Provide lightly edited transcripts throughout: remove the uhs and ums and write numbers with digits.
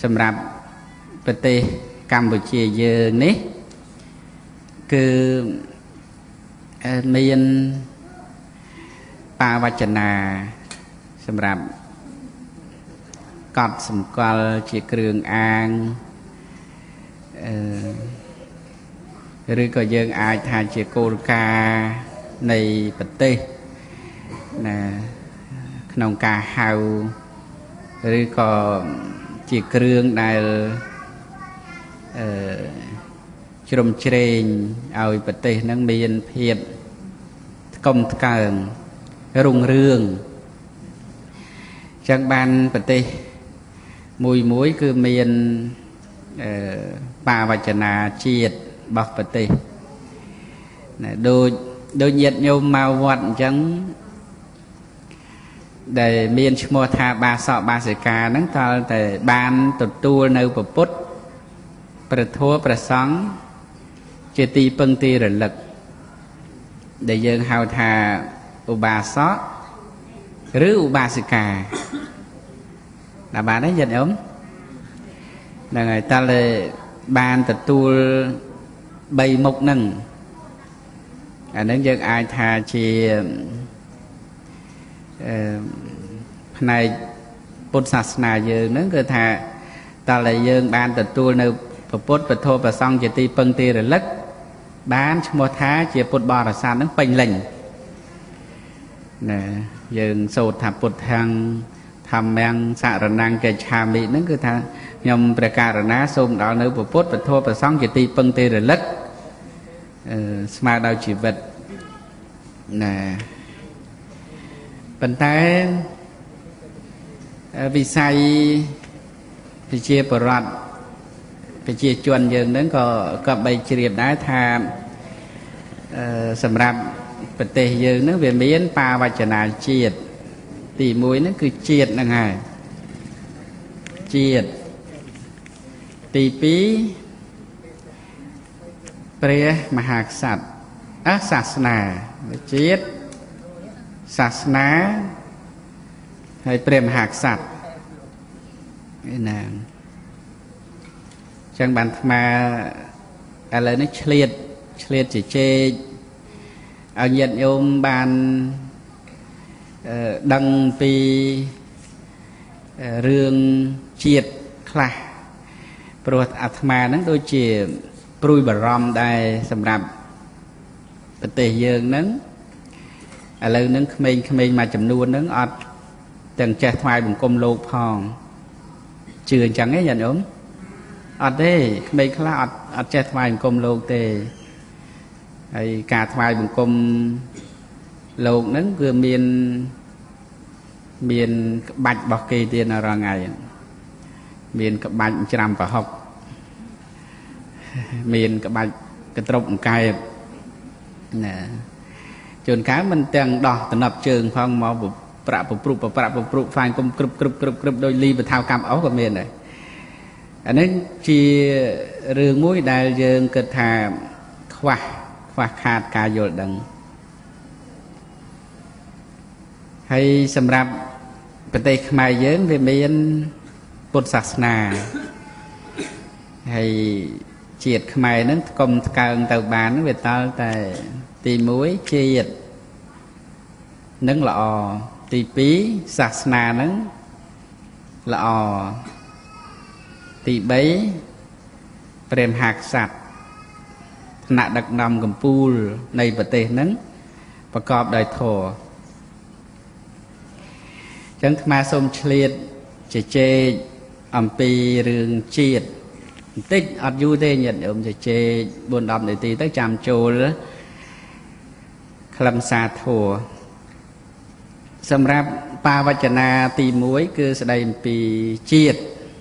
sầm rạp bờ tê Campuchia giờ ní cứ miền pa vachana sầm rạp cọt sầm qual chỉ kêu an rồi có dân ai thay chỉ cô ca này bật tê nè nông ca hào rồi có chỉ kêu này chôm chênh ao bật tê năng miền phiệt công cờn rung rương chẳng ban bật tê mùi muối cứ miền pa vachana chiết bọc bật tê đôi nhiệt nhau màu vọt chẳng để miền mua tha ba sọ ba sợi cà nắng to để ban tụt tua nơi bờ put bờ thua bờ sóng chơi ti pưng ti rồi lực để dân hào thà ba sót rứ ba sợi cà là bà đấy dân ốm là người ta là ban tụt tua bay mộc nâng nếu dân ai thà chỉ này Phật sát na dân nó cứ thà ta là dân ban tụt tua nơi Phật Phật thô và xong chỉ ti pưng ti rồi lất bán một tháng chỉ Phật bò là sao nó pênh lệnh nè dân sâu thà Phật thằng tham mang xạ rần năng cái cha mỹ nó cứ thà nhom bề cà rần ná xôm đó nơi Phật Phật thô và xong chỉ ti pưng ti rồi lất smart đau chỉ vật nè bần tay vì sai vì chia bờ rọt vì chia chuồn dường đến có bay chia đá tha sầm rạp bật tê dường nó về miến pa vachana chiết tỉ muối nó cứ chiết năng hài chiết tỉ pí pre mahak sat sasna chiết sasna hay prem hạc sạch nè chẳng bạn mà là nó chliệt chỉ chê ở nhận ôm bàn đăng pi rương chiết khla rồi atma nó đôi chỉ prui bờ rom đây sầm đạp tề dương nắng lời nắng khmênh mà chấm nuôn nắng ọt từng che thoại bằng công lô phong chưa chẳng ấy nhận ốm ọt đấy khmênh khla ọt che thoại bằng công lô tề hay cả thoại bằng công lô nắng vừa miền bạch bọc kỳ tiền là ra ngày miền các bạch trăm và học miền các bạch cái trộm cài nè chôn cá mình tiền đỏ từ nập trường phong màu bạc bụng phai cùng cướp đôi ly và thao cam áo của mình này anh ấy chỉ rương mũi đại dương cực thà khoa khát cả vô đằng hay sầm rạp bên tây khmer dớn về miền Phật sát na hay triệt khmer nó công càng tàu bán về tao tại tì muối triệt nâng lọ tì pí sát na nâng lọ tì bấy prem hạc sạch nạ đặc nằm cầm pool này vật tê nâng và cọp đời thổ chẳng mà xôm chliệt chê âm pi rương triệt tích ọt du tê nhận ôm chê buồn đọc để tí tới chạm trô đó khlam xa thua xâm rạp pa vachana tì muối cứ sẽ đầy pi triệt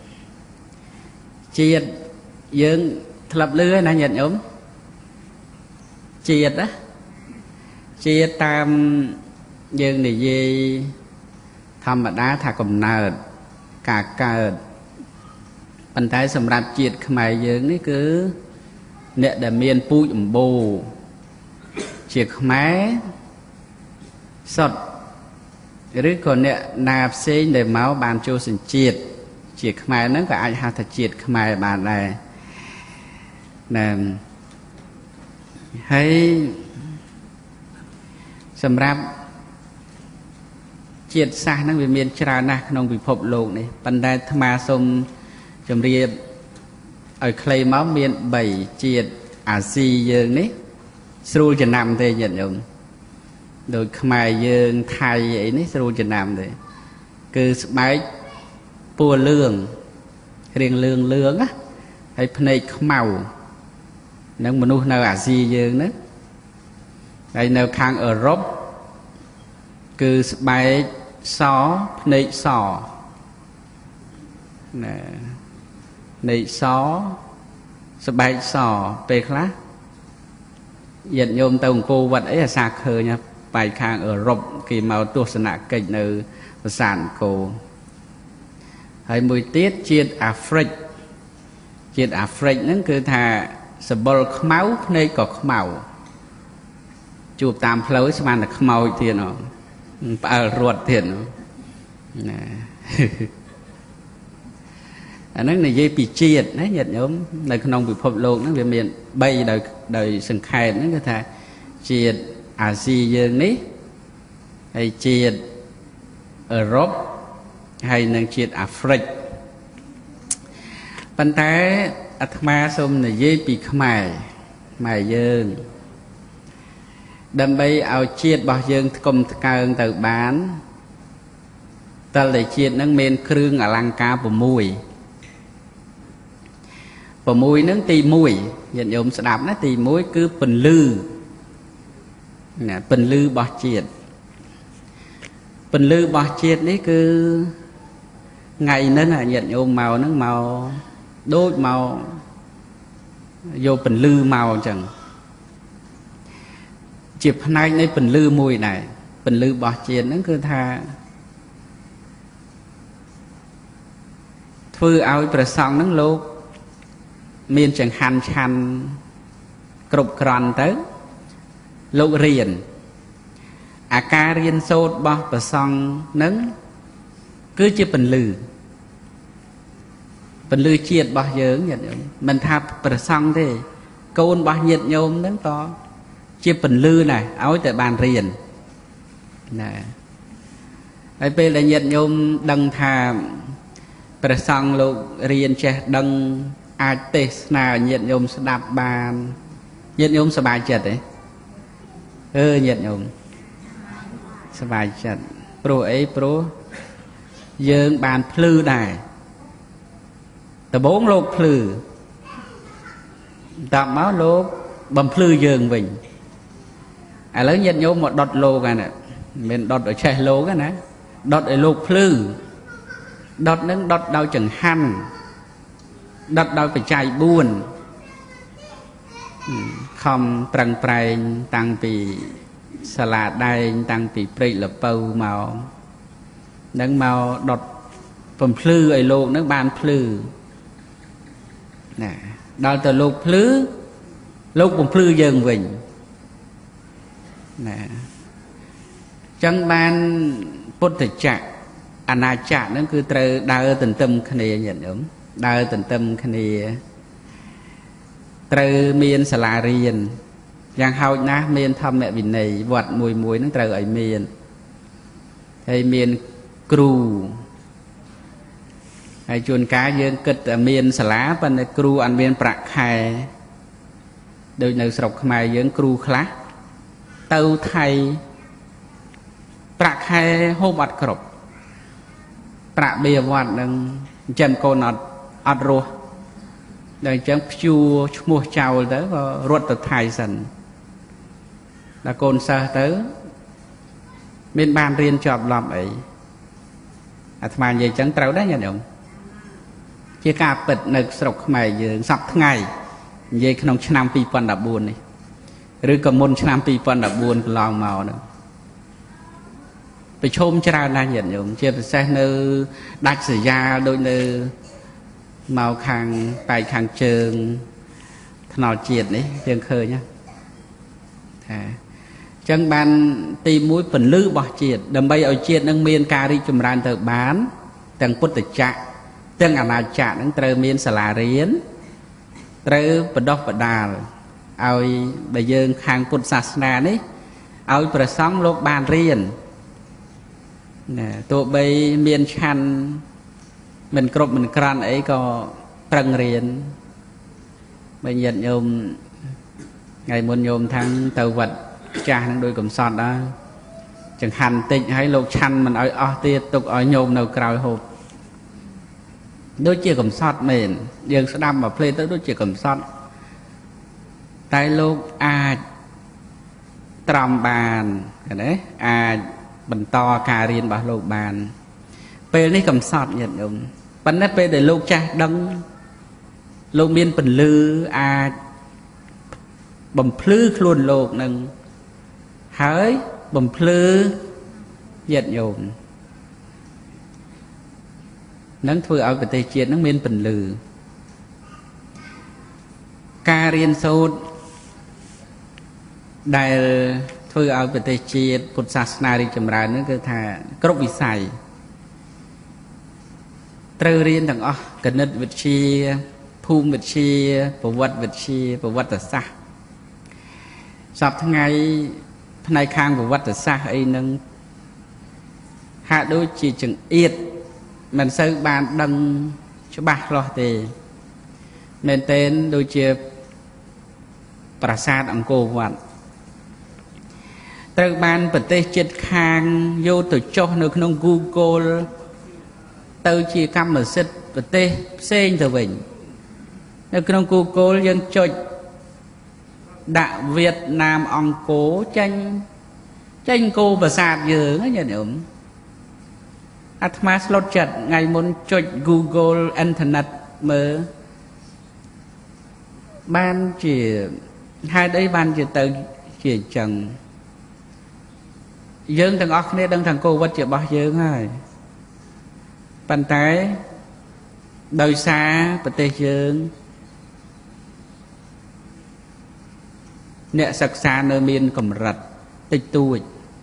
dưỡng lập lưới nè nhận ôm triệt á triệt tam dưỡng này dê thầm mà đá thà cầm nợt cả cờ bàn tay sầm rạp triệt khmai dưỡng ní cứ nè để miền pui bồ triệt khmai sọt rồi còn nè nạp xê để máu bàn cho sinh triệt ជាតិខ្មែរហ្នឹងក៏អាចហៅថាជាតិខ្មែរបានដែរណាហើយសម្រាប់ជាតិសាសន៍ហ្នឹងវាមានច្រើនណាស់ក្នុងពិភពលោកនេះប៉ុន្តែអាត្មាសូមជម្រាបឲ្យខ្លីមកមាន3ជាតិអាស៊ីយើងនេះស្រួលចំណាំទេញាតិញោមដូចខ្មែរយើងថៃអីនេះស្រួលចំណាំទេគឺស្បែកពួរលឿងរៀងលឿងលឿងណាហើយភ្នែកខ្មៅនឹងមនុស្សនៅអាស៊ីយើងហ្នឹងហើយនៅខាងអឺរ៉ុបគឺស្បែកសភ្នែកសណាភ្នែកសស្បែកសពេលខ្លះញាតិញោមទៅអង្គរវត្តអីអាសាឃើញបែកខាងអឺរ៉ុបគេមកទស្សនកិច្ចនៅប្រាសាទអង្គរហើយមួយទៀតជាតិអាហ្វ្រិកជាតិអាហ្វ្រិកហ្នឹងគឺថាសម្បុរខ្មៅភ្នែកក៏ខ្មៅជួបតាមផ្លូវស្មានតែខ្មោចទៀតហ៎ផ្អើលរត់ទៀតណាអាហ្នឹងនិយាយពីជាតិណាញាតិញោមនៅក្នុងពិភពលោកហ្នឹងវាមាន3ដោយសង្ខេបហ្នឹងគឺថាជាតិអាស៊ីយើងនេះហើយជាតិអឺរ៉ុបហើយនិងជាតិអាហ្វ្រិកប៉ុន្តែអាត្មាសូមនិយាយពីខ្មែរយើងដើម្បីឲ្យជាតិរបស់យើងថ្កុំថ្កើងទៅបានតើតែជាតិហ្នឹងមានគ្រឿងអលង្ការ6ហ្នឹងទី1ញាតិញោមស្ដាប់ណាទី1គឺពន្លឺណាពន្លឺរបស់ជាតិពន្លឺរបស់ជាតិនេះគឺថ្ងៃហ្នឹងញាតិញោមមកហ្នឹងមកដូចមកយកពន្លឺមកអញ្ចឹងជាផ្នែកនៃពន្លឺមួយដែរពន្លឺរបស់ជាតិហ្នឹងគឺថាធ្វើឲ្យព្រះសង្ឃហ្នឹងលោកមានចង្ហាន់ឆាន់គ្រប់គ្រាន់ទៅលោករៀនអាការរៀនសូត្ររបស់ព្រះសង្ឃហ្នឹងគឺជាពន្លឺជាតិរបស់យើងញាតិញោមមិនថាព្រះសង្ឃទេកូនរបស់ញាតិញោមហ្នឹងក៏ជាពន្លឺដែរឲ្យតែបានរៀនណាហើយពេលដែលញាតិញោមដឹងថាព្រះសង្ឃលោករៀនចេះដឹងអាចទេសនាញាតិញោមស្ដាប់បានញាតិញោមសប្បាយចិត្តទេញាតិញោមសប្បាយចិត្តព្រោះអីព្រោះយើងបានភ្លឺដែរដំបូងលោកភ្លឺតបមកលោកបំភ្លឺយើងវិញឥឡូវញាតិញោមមកដុតលោកហ្នឹងមិនមែនដុតឲ្យឆេះលោកណាដុតឲ្យលោកភ្លឺដុតនឹងដុតដោយចង្ហាន់ដុតដោយបច្ច័យ4ខំប្រឹងប្រែងតាំងពីសាលាដែងតាំងពីព្រៃលពៅមកនឹងមកដុតបំភ្លឺឲ្យលោកនឹងបានភ្លឺណាដល់ទៅលោកភ្លឺលោកបំភ្លឺយើងវិញណាចឹងបានពុទ្ធចក្រអាណាចក្រហ្នឹងគឺត្រូវដើរទន្ទឹមគ្នាញាតិញោមដើរទន្ទឹមគ្នាត្រូវមានសាលារៀនយ៉ាងហោចណាស់មានធម្មវិន័យវត្តមួយហ្នឹងត្រូវឲ្យមានហើយមានគ្រូហើយជួនកាលយើងគិតតែមានសាលាប៉ុន្តែគ្រូអត់មានប្រាក់ខែដូចនៅស្រុកខ្មែរយើងគ្រូខ្លះទៅថៃប្រាក់ខែហូបអត់គ្រប់ប្រាក់បៀវត្តនឹងចិញ្ចឹមកូនអត់រស់ដល់អញ្ចឹងព្យួរឈ្មោះចោលទៅក៏រត់ទៅថៃសិនដល់កូនសិស្សទៅមានបានរៀនជាប់ឡប់អីអាត្មានិយាយអញ្ចឹងត្រូវដែរញាតិញោមជាការពិតនៅស្រុកខ្មែរយើងសប្តាហ៍ថ្ងៃនិយាយក្នុងឆ្នាំ2014នេះឬក៏មុនឆ្នាំ2014កន្លងមកនោះប្រឈមច្រើនណាស់ញាតិញោមជាពិសេសនៅដាច់ស្រយាលដូចនៅមកខាងបែកខាងជើងថ្នល់ជាតិនេះយើងឃើញណាថាអញ្ចឹងបានទី1ពន្លឺរបស់ជាតិដើម្បីឲ្យជាតិនឹងមានការរីកចម្រើនទៅបានទាំងពុទ្ធចក្រទាំងអាណាចក្រនឹងត្រូវមានសាលារៀនត្រូវបណ្ដុះបណ្ដាលឲ្យបើយើងខាងពុទ្ធសាសនានេះឲ្យព្រះសង្ឃលោកបានរៀនណាទោះបីមានឆាន់មិនគ្រប់មិនក្រាន់អីក៏ប្រឹងរៀនបើញាតិញោមថ្ងៃមុនញោមថាំងទៅវត្តចាស់នឹងដោយកំសត់ដែរចង្ហាន់តិចហើយលោកឆាន់មិនឲ្យអស់ទៀតទុកឲ្យញោមនៅក្រោយហូបដូចជាកំសត់មែនយើងស្ដាប់មកភ្លេចទៅដូចជាកំសត់តែលោកអាចត្រំបានណាអាចបន្តការរៀនរបស់លោកបានពេលនេះកំសត់ញាតិញោមប៉ុន្តែពេលដែលលោកចាស់ដឹងលោកមានពន្លឺអាចបំភ្លឺខ្លួនលោកនឹងហើយបំភ្លឺញាតិញោមនឹងធ្វើឲ្យប្រទេសជាតិនឹងមានពន្លឺការរៀនសូត្រដែលធ្វើឲ្យប្រទេសជាតិពុទ្ធសាសនារីកចម្រើននឹងគឺថាគ្រប់វិស័យត្រូវរៀនទាំងអស់គណិតវិទ្យាភូមិវិទ្យាប្រវត្តិវិទ្យាប្រវត្តិសាស្ត្រសពថ្ងៃផ្នែកខាងប្រវត្តិសាស្ត្រអីនឹងហាក់ដូចជាចង្អៀតមិនសូវបានដឹងច្បាស់លាស់ទេមែនទែនដូចជាប្រាសាទអង្គរវត្តត្រូវបានប្រទេសជិតខាងយកទៅចុះនៅក្នុង Google ទៅជាកម្មសិទ្ធិប្រទេសផ្សេងទៅវិញនៅក្នុង Google យើងចុចដាក់វៀតណាមអង្គរចេញគោប្រាសាទយើងណាញាតិញោមអាត្មាស្លុតចិត្តថ្ងៃមុនចុច Google Internet មើលបានជាហេតុអីបានជាទៅជាអញ្ចឹងយើងទាំងអស់គ្នាដឹងថាកូវីដជារបស់យើងហើយប៉ុន្តែដោយសារប្រទេសយើងអ្នកសិក្សានៅមានកម្រិតតិចតួច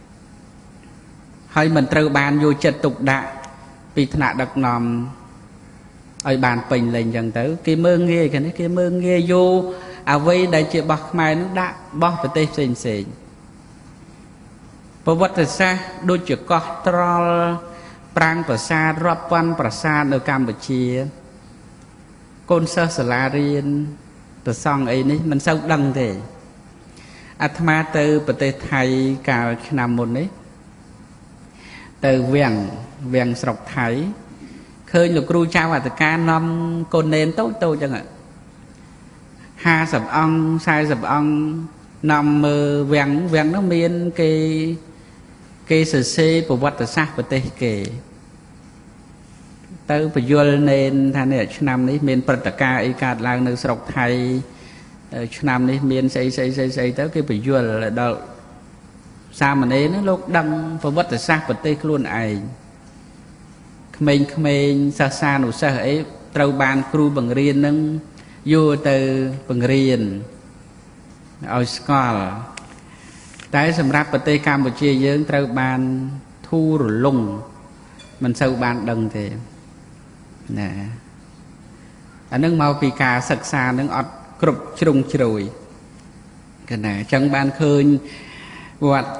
ហើយមិនត្រូវបានយកចិត្តទុកដាក់ពីថ្នាក់ដឹកនាំឲ្យបានពេញលេញអញ្ចឹងទៅគេមើងងាយគេនេះគេមើងងាយយកអ្វីដែលជារបស់ខ្មែរនឹងដាក់របស់ប្រទេសផ្សេងផ្សេងប្រវត្តិសាស្ត្រដូចជាកោះត្រល់ប្រាង្គប្រាសាទរាប់ពាន់ប្រាសាទនៅកម្ពុជាកូនសិស្សសាលារៀនប្រសង់អីនេះមិនសូវដឹងទេអាត្មាទៅប្រទេសថៃកាលឆ្នាំមុននេះទៅវាំងស្រុកថៃឃើញលោកគ្រូចៅអធិការនាំកូននេនតូចចឹង50អង្គ40អង្គនាំមើលវាំងនោះមានគេសរសេរប្រវត្តិសាស្ត្រប្រទេសគេទៅបញ្យលនេនថានេះឆ្នាំនេះមានព្រឹត្តិការណ៍អីកើតឡើងនៅស្រុកថៃឆ្នាំនេះមានស្អីទៅគេបញ្យលដល់សាមណេរនោះលោកដឹងប្រវត្តិសាស្ត្រប្រទេសខ្លួនឯងក្មេងសិស្សានុសិស្សអីត្រូវបានគ្រូបង្រៀននឹងយកទៅបង្រៀនឲ្យស្គាល់តែសម្រាប់ប្រទេសកម្ពុជាយើងត្រូវបានធូររលុងមិនសូវបានដឹងទេណាអានឹងមកពីការសិក្សានឹងអត់គ្រប់ជ្រុងជ្រោយកណាអញ្ចឹងបានឃើញវត្ត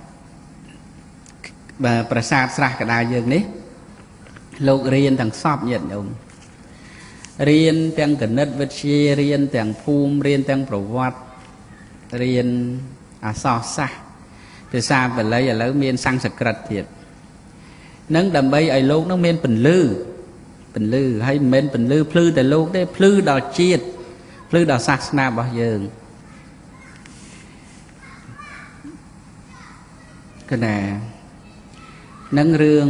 ប្រាសាទស្រះកដាលយើងនេះលោករៀនទាំងសពញាតិញោមរៀនទាំងគណិតវិទ្យារៀនទាំងភូមិរៀនទាំងប្រវត្តិរៀនអក្សរសាស្ត្រភាសាបាលីឥឡូវមានសំស្ក្រឹតទៀតនឹងដើម្បីឲ្យលោកនឹងមានពន្លឺហើយមិនមែនពន្លឺភ្លឺតែលោកទេភ្លឺដល់ជាតិភ្លឺដល់សាសនារបស់យើងកណានឹងរឿង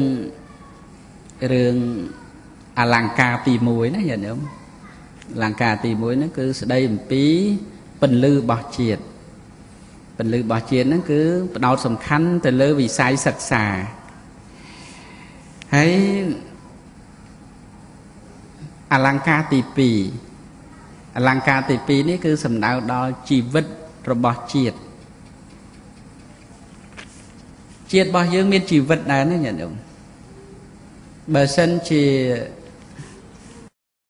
អលង្ការទី1ណាញាតិញោមអលង្ការទី1ហ្នឹងគឺស្ដីអំពីពន្លឺរបស់ជាតិពន្លឺរបស់ជាតិហ្នឹងគឺផ្ដោតសំខាន់ទៅលើវិស័យសិក្សាហើយអលង្ការទី2អលង្ការទី2នេះគឺសំដៅដល់ជីវិតរបស់ជាតិរបស់យើងមានជីវិតដែរណាញាតិញោមបើសិនជា